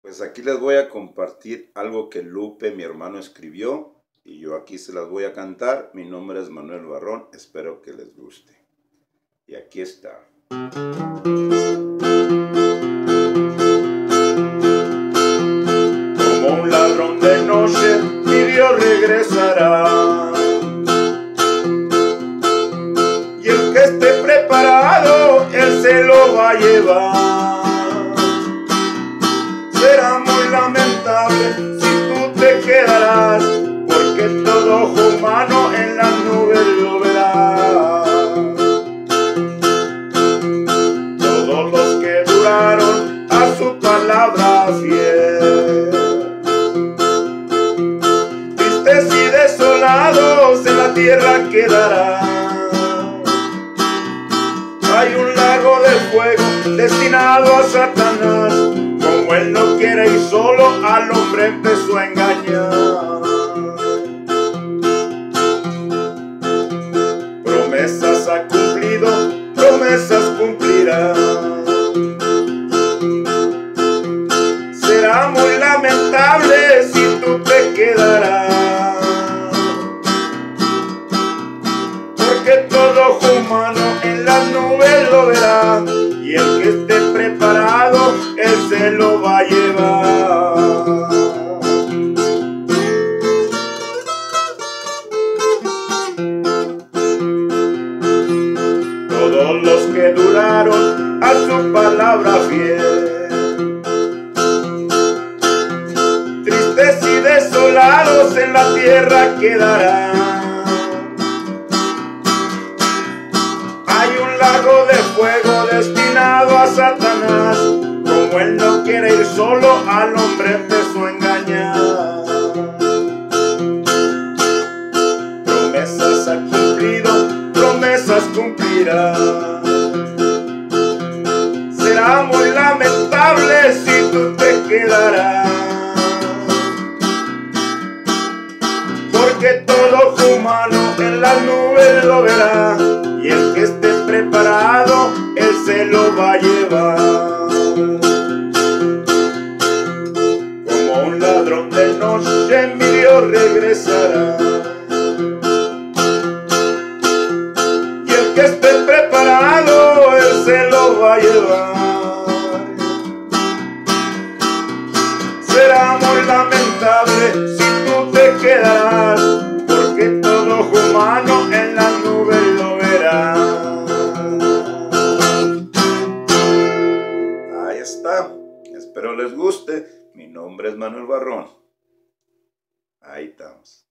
Pues aquí les voy a compartir algo que Lupe, mi hermano, escribió y yo aquí se las voy a cantar. Mi nombre es Manuel Barrón, espero que les guste. Y aquí está. Como un ladrón de noche, mi Dios regresará. Y el que esté preparado, Él se lo va a llevar. Será muy lamentable si tú te quedarás, porque todo ojo humano en las nubes lo verá. Todos los que duraron a su palabra fiel, tristes y desolados en la tierra quedarán. Hay un lago de fuego destinado a Satanás. Como él no quiere ir solo, al hombre empezó a engañar. Promesas ha cumplido, promesas cumplirá. Será muy lamentable si tú te quedarás, porque todo ojo humano en las nubes lo verá. Y el que esté preparado, Él se lo va a llevar. Todos los que duraron a su palabra fiel, tristes y desolados en la tierra quedarán. Hay un lago de fuego destinado a Satanás. Como él no quiere ir solo, al hombre empezó a engañar. Promesas ha cumplido, promesas cumplirá. Será muy lamentable si tú te quedarás, porque todo ojo humano en las nubes lo verá. Y el que esté preparado, Él se lo va a llevar. Como un ladrón de noche, mi Dios regresará. Y el que esté preparado, Él se lo va a llevar. Será muy lamentable si tú te quedarás, porque todo ojo humano en las nubes lo verá. Ahí está. Espero les guste. Mi nombre es Manuel Barrón. Ahí estamos.